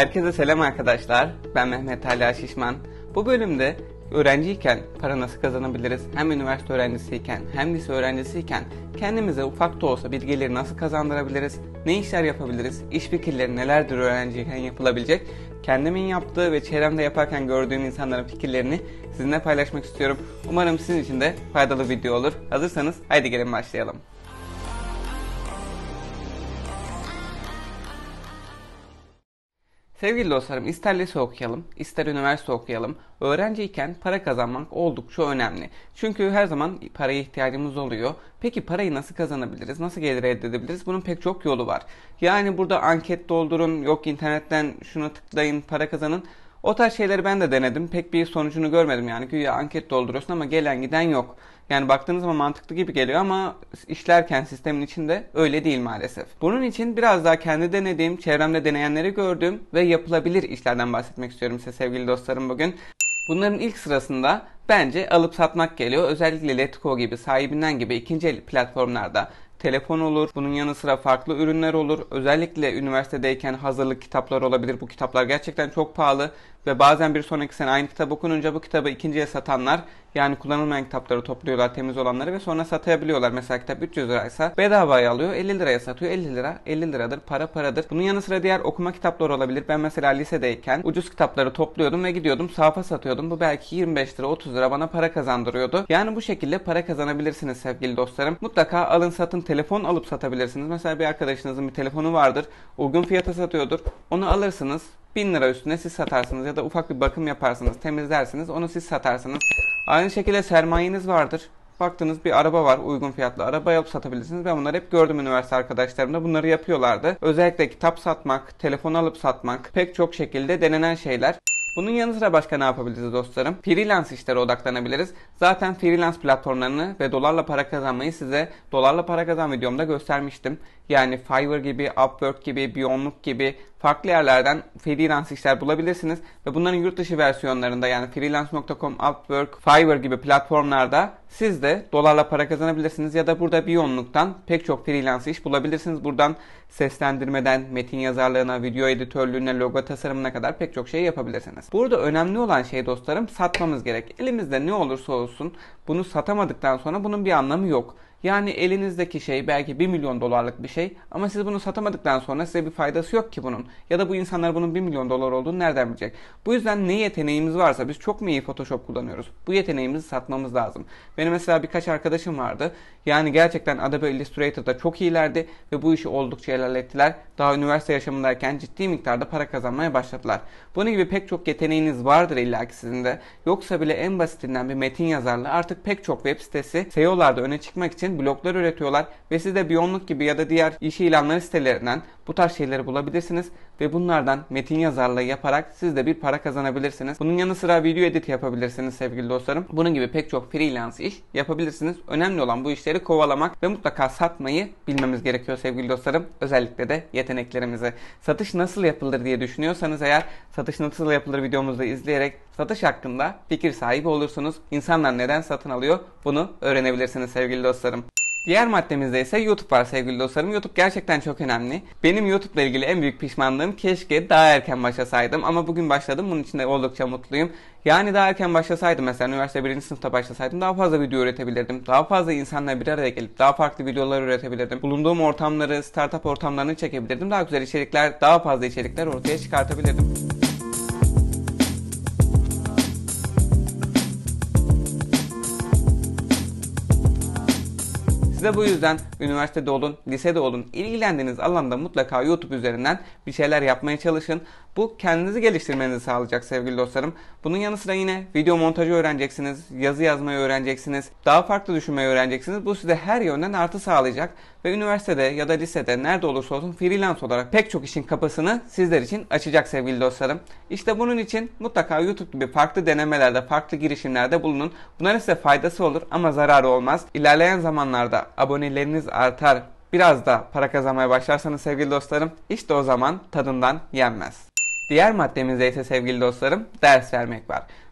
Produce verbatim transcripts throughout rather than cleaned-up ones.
Herkese selam arkadaşlar. Ben Mehmet Ali Şişman. Bu bölümde öğrenciyken para nasıl kazanabiliriz? Hem üniversite öğrencisiyken hem lise öğrencisiyken kendimize ufak da olsa bir gelir nasıl kazandırabiliriz? Ne işler yapabiliriz? İş fikirleri nelerdir öğrenciyken yapılabilecek? Kendimin yaptığı ve çevremde yaparken gördüğüm insanların fikirlerini sizinle paylaşmak istiyorum. Umarım sizin için de faydalı video olur. Hazırsanız haydi gelin başlayalım. Sevgili dostlarım, ister lise okuyalım, ister üniversite okuyalım, öğrenciyken para kazanmak oldukça önemli. Çünkü her zaman paraya ihtiyacımız oluyor. Peki parayı nasıl kazanabiliriz, nasıl gelir elde edebiliriz? Bunun pek çok yolu var. Yani burada anket doldurun, yok internetten şuna tıklayın, para kazanın. O tarz şeyleri ben de denedim. Pek bir sonucunu görmedim yani. Güya anket dolduruyorsun ama gelen giden yok. Yani baktığınız zaman mantıklı gibi geliyor ama işlerken sistemin içinde öyle değil maalesef. Bunun için biraz daha kendi denediğim, çevremde deneyenleri gördüğüm ve yapılabilir işlerden bahsetmek istiyorum size sevgili dostlarım bugün. Bunların ilk sırasında bence alıp satmak geliyor. Özellikle Letgo gibi, Sahibinden gibi ikinci el platformlarda telefon olur, bunun yanı sıra farklı ürünler olur. Özellikle üniversitedeyken hazırlık kitaplar olabilir. Bu kitaplar gerçekten çok pahalı ve bazen bir sonraki sene aynı kitap okununca bu kitabı ikinciye satanlar, yani kullanılmayan kitapları topluyorlar, temiz olanları ve sonra satabiliyorlar. Mesela kitap üç yüz liraysa bedavaya alıyor, elli liraya satıyor. elli lira elli liradır, para paradır. Bunun yanı sıra diğer okuma kitapları olabilir. Ben mesela lisedeyken ucuz kitapları topluyordum ve gidiyordum sahafa satıyordum. Bu belki yirmi beş lira otuz lira bana para kazandırıyordu. Yani bu şekilde para kazanabilirsiniz sevgili dostlarım. Mutlaka alın satın, telefon alıp satabilirsiniz. Mesela bir arkadaşınızın bir telefonu vardır, uygun fiyata satıyordur. Onu alırsınız, bin lira üstüne siz satarsınız ya da ufak bir bakım yaparsınız, temizlersiniz, onu siz satarsınız. Aynı şekilde sermayeniz vardır. Baktınız bir araba var, uygun fiyatlı araba alıp satabilirsiniz. Ben bunları hep gördüm, üniversite arkadaşlarımda bunları yapıyorlardı. Özellikle kitap satmak, telefon alıp satmak pek çok şekilde denenen şeyler. Bunun yanı sıra başka ne yapabiliriz dostlarım? Freelance işlere odaklanabiliriz. Zaten freelance platformlarını ve dolarla para kazanmayı size dolarla para kazan videomda göstermiştim. Yani Fiverr gibi, Upwork gibi, Beyondlook gibi farklı yerlerden freelance işler bulabilirsiniz. Ve bunların yurt dışı versiyonlarında, yani freelance nokta com, Upwork, Fiverr gibi platformlarda siz de dolarla para kazanabilirsiniz. Ya da burada Beyondlook'tan pek çok freelance iş bulabilirsiniz. Buradan seslendirmeden, metin yazarlığına, video editörlüğüne, logo tasarımına kadar pek çok şey yapabilirsiniz. Burada önemli olan şey dostlarım, satmamız gerek. Elimizde ne olursa olsun bunu satamadıktan sonra bunun bir anlamı yok. Yani elinizdeki şey belki bir milyon dolarlık bir şey ama siz bunu satamadıktan sonra size bir faydası yok ki bunun. Ya da bu insanlar bunun bir milyon dolar olduğunu nereden bilecek? Bu yüzden ne yeteneğimiz varsa, biz çok mu iyi Photoshop kullanıyoruz? Bu yeteneğimizi satmamız lazım. Benim mesela birkaç arkadaşım vardı. Yani gerçekten Adobe Illustrator'da çok iyilerdi ve bu işi oldukça ilerlettiler. Daha üniversite yaşamındayken ciddi miktarda para kazanmaya başladılar. Bunun gibi pek çok yeteneğiniz vardır illaki sizin de. Yoksa bile en basitinden bir metin yazarlığı, artık pek çok web sitesi S E O'larda öne çıkmak için bloglar üretiyorlar ve siz de Beyondlook gibi ya da diğer iş ilanları sitelerinden bu tarz şeyleri bulabilirsiniz ve bunlardan metin yazarlığı yaparak siz de bir para kazanabilirsiniz. Bunun yanı sıra video edit yapabilirsiniz sevgili dostlarım. Bunun gibi pek çok freelance iş yapabilirsiniz. Önemli olan bu işleri kovalamak ve mutlaka satmayı bilmemiz gerekiyor sevgili dostlarım. Özellikle de yeteneklerimizi. Satış nasıl yapılır diye düşünüyorsanız eğer, satış nasıl yapılır videomuzu izleyerek satış hakkında fikir sahibi olursunuz. İnsanlar neden satın alıyor bunu öğrenebilirsiniz sevgili dostlarım. Diğer maddemizde ise YouTube var sevgili dostlarım. YouTube gerçekten çok önemli. Benim YouTube'la ilgili en büyük pişmanlığım, keşke daha erken başlasaydım ama bugün başladım. Bunun için de oldukça mutluyum. Yani daha erken başlasaydım, mesela üniversite birinci sınıfta başlasaydım daha fazla video üretebilirdim. Daha fazla insanla bir araya gelip daha farklı videolar üretebilirdim. Bulunduğum ortamları, startup ortamlarını çekebilirdim. Daha güzel içerikler, daha fazla içerikler ortaya çıkartabilirdim. Size bu yüzden üniversitede olun, lisede olun, ilgilendiğiniz alanda mutlaka YouTube üzerinden bir şeyler yapmaya çalışın. Bu kendinizi geliştirmenizi sağlayacak sevgili dostlarım. Bunun yanı sıra yine video montajı öğreneceksiniz, yazı yazmayı öğreneceksiniz, daha farklı düşünmeyi öğreneceksiniz. Bu size her yönden artı sağlayacak ve üniversitede ya da lisede nerede olursa olsun freelance olarak pek çok işin kapısını sizler için açacak sevgili dostlarım. İşte bunun için mutlaka YouTube gibi farklı denemelerde, farklı girişimlerde bulunun. Bunların size faydası olur ama zararı olmaz. İlerleyen zamanlarda aboneleriniz artar, biraz da para kazanmaya başlarsanız sevgili dostlarım, işte o zaman tadından yenmez. Diğer maddemizde ise sevgili dostlarım ders vermek var.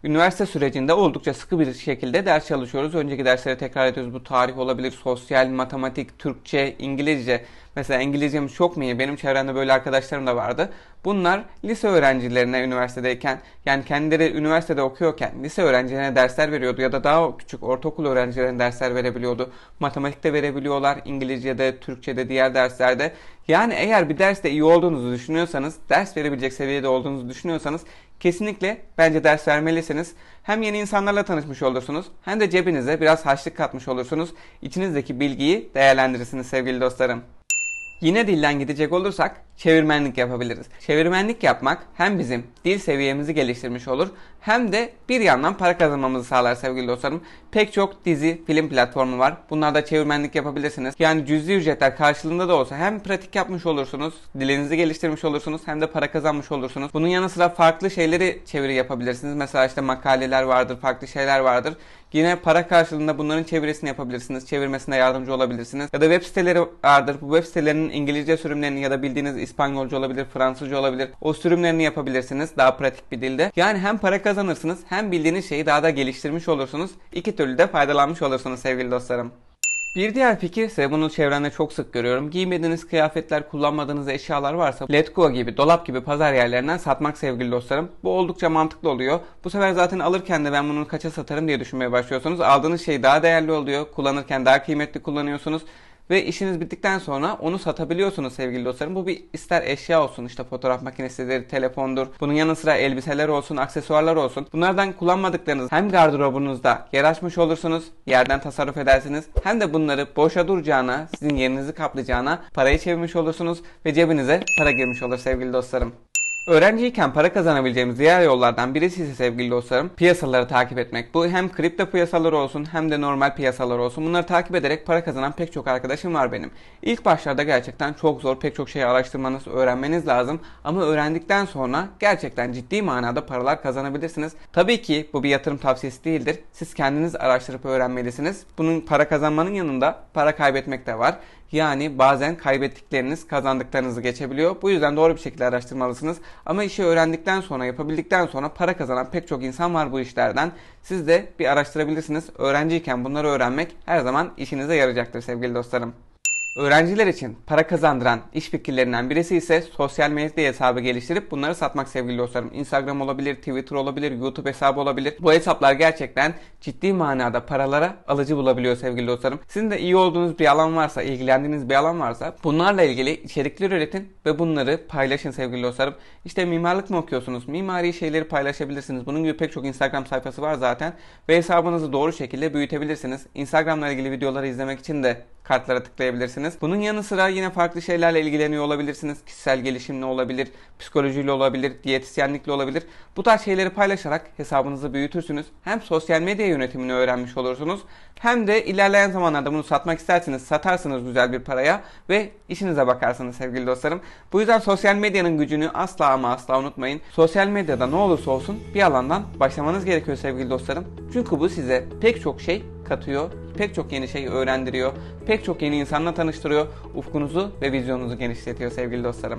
Üniversite sürecinde oldukça sıkı bir şekilde ders çalışıyoruz. Önceki dersleri tekrar ediyoruz. Bu tarih olabilir, sosyal, matematik, Türkçe, İngilizce. Mesela İngilizcem çok mu iyi? Benim çevremde böyle arkadaşlarım da vardı. Bunlar lise öğrencilerine üniversitedeyken, yani kendileri üniversitede okuyorken lise öğrencilerine dersler veriyordu ya da daha küçük ortaokul öğrencilerine dersler verebiliyordu. Matematikte verebiliyorlar, İngilizce'de, Türkçe'de, diğer derslerde. Yani eğer bir derste iyi olduğunuzu düşünüyorsanız, ders verebilecek seviyede olduğunuzu düşünüyorsanız kesinlikle bence ders vermelisiniz. Hem yeni insanlarla tanışmış olursunuz hem de cebinize biraz harçlık katmış olursunuz. İçinizdeki bilgiyi değerlendirirsiniz sevgili dostlarım. Yine dilden gidecek olursak çevirmenlik yapabiliriz. Çevirmenlik yapmak hem bizim dil seviyemizi geliştirmiş olur hem de bir yandan para kazanmamızı sağlar sevgili dostlarım. Pek çok dizi, film platformu var. Bunlarda çevirmenlik yapabilirsiniz. Yani cüzi ücretler karşılığında da olsa hem pratik yapmış olursunuz, dilinizi geliştirmiş olursunuz hem de para kazanmış olursunuz. Bunun yanı sıra farklı şeyleri çeviri yapabilirsiniz. Mesela işte makaleler vardır, farklı şeyler vardır. Yine para karşılığında bunların çevirisini yapabilirsiniz. Çevirmesine yardımcı olabilirsiniz. Ya da web siteleri vardır. Bu web sitelerinin İngilizce sürümlerini ya da bildiğiniz İspanyolca olabilir, Fransızca olabilir. O sürümlerini yapabilirsiniz daha pratik bir dilde. Yani hem para kazanırsınız hem bildiğiniz şeyi daha da geliştirmiş olursunuz. İki türlü de faydalanmış olursunuz sevgili dostlarım. Bir diğer fikir ise bunu çevremde çok sık görüyorum. Giymediğiniz kıyafetler, kullanmadığınız eşyalar varsa Letgo gibi, dolap gibi pazar yerlerinden satmak sevgili dostlarım. Bu oldukça mantıklı oluyor. Bu sefer zaten alırken de ben bunu kaça satarım diye düşünmeye başlıyorsunuz. Aldığınız şey daha değerli oluyor. Kullanırken daha kıymetli kullanıyorsunuz. Ve işiniz bittikten sonra onu satabiliyorsunuz sevgili dostlarım. Bu bir ister eşya olsun, işte fotoğraf makinesidir, telefondur. Bunun yanı sıra elbiseler olsun, aksesuarlar olsun. Bunlardan kullanmadıklarınız hem gardırobunuzda yer açmış olursunuz, yerden tasarruf edersiniz. Hem de bunları boşa duracağına, sizin yerinizi kaplayacağına parayı çevirmiş olursunuz ve cebinize para girmiş olur sevgili dostlarım. Öğrenciyken para kazanabileceğimiz diğer yollardan birisi ise sevgili dostlarım piyasaları takip etmek. Bu hem kripto piyasaları olsun hem de normal piyasalar olsun. Bunları takip ederek para kazanan pek çok arkadaşım var benim. İlk başlarda gerçekten çok zor, pek çok şeyi araştırmanız, öğrenmeniz lazım. Ama öğrendikten sonra gerçekten ciddi manada paralar kazanabilirsiniz. Tabii ki bu bir yatırım tavsiyesi değildir. Siz kendiniz araştırıp öğrenmelisiniz. Bunun para kazanmanın yanında para kaybetmek de var. Yani bazen kaybettikleriniz kazandıklarınızı geçebiliyor. Bu yüzden doğru bir şekilde araştırmalısınız. Ama işi öğrendikten sonra, yapabildikten sonra para kazanan pek çok insan var bu işlerden. Siz de bir araştırabilirsiniz. Öğrenciyken bunları öğrenmek her zaman işinize yarayacaktır sevgili dostlarım. Öğrenciler için para kazandıran iş fikirlerinden birisi ise sosyal medya hesabı geliştirip bunları satmak sevgili dostlarım. Instagram olabilir, Twitter olabilir, YouTube hesabı olabilir. Bu hesaplar gerçekten ciddi manada paralara alıcı bulabiliyor sevgili dostlarım. Sizin de iyi olduğunuz bir alan varsa, ilgilendiğiniz bir alan varsa bunlarla ilgili içerikler üretin ve bunları paylaşın sevgili dostlarım. İşte mimarlık mı okuyorsunuz? Mimari şeyleri paylaşabilirsiniz. Bunun gibi pek çok Instagram sayfası var zaten ve hesabınızı doğru şekilde büyütebilirsiniz. Instagram'la ilgili videoları izlemek için de kartlara tıklayabilirsiniz. Bunun yanı sıra yine farklı şeylerle ilgileniyor olabilirsiniz. Kişisel gelişimle olabilir, psikolojiyle olabilir, diyetisyenlikle olabilir. Bu tarz şeyleri paylaşarak hesabınızı büyütürsünüz. Hem sosyal medya yönetimini öğrenmiş olursunuz. Hem de ilerleyen zamanlarda bunu satmak isterseniz satarsınız güzel bir paraya ve işinize bakarsınız sevgili dostlarım. Bu yüzden sosyal medyanın gücünü asla ama asla unutmayın. Sosyal medyada ne olursa olsun bir alandan başlamanız gerekiyor sevgili dostlarım. Çünkü bu size pek çok şey katıyor. Pek çok yeni şey öğrendiriyor. Pek çok yeni insanla tanıştırıyor. Ufkunuzu ve vizyonunuzu genişletiyor sevgili dostlarım.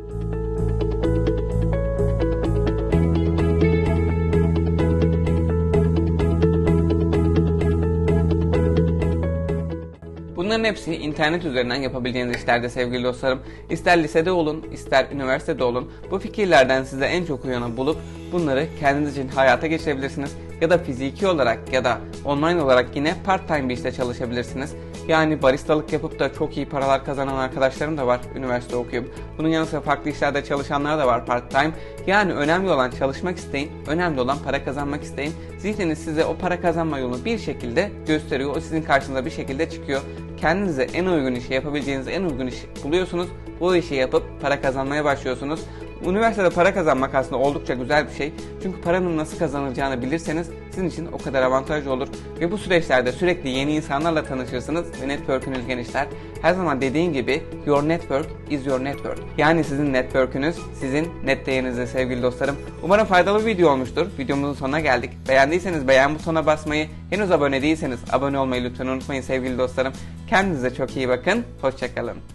Bunların hepsi internet üzerinden yapabileceğiniz işlerde sevgili dostlarım. İster lisede olun, ister üniversitede olun. Bu fikirlerden size en çok uyanı bulup bunları kendiniz için hayata geçirebilirsiniz. Ya da fiziki olarak ya da online olarak yine part time bir işte çalışabilirsiniz. Yani baristalık yapıp da çok iyi paralar kazanan arkadaşlarım da var üniversite okuyup. Bunun yanı sıra farklı işlerde çalışanlar da var part time. Yani önemli olan çalışmak isteyin, önemli olan para kazanmak isteyin. Zihniniz size o para kazanma yolunu bir şekilde gösteriyor. O sizin karşınıza bir şekilde çıkıyor. Kendinize en uygun işi yapabileceğiniz en uygun işi buluyorsunuz. Bu işi yapıp para kazanmaya başlıyorsunuz. Üniversitede para kazanmak aslında oldukça güzel bir şey. Çünkü paranın nasıl kazanılacağını bilirseniz sizin için o kadar avantajlı olur. Ve bu süreçlerde sürekli yeni insanlarla tanışırsınız ve network'ünüz genişler. Her zaman dediğim gibi your network is your network. Yani sizin network'ünüz sizin net değerinizde sevgili dostlarım. Umarım faydalı bir video olmuştur. Videomuzun sonuna geldik. Beğendiyseniz beğen butonuna basmayı, henüz abone değilseniz abone olmayı lütfen unutmayın sevgili dostlarım. Kendinize çok iyi bakın. Hoşça kalın.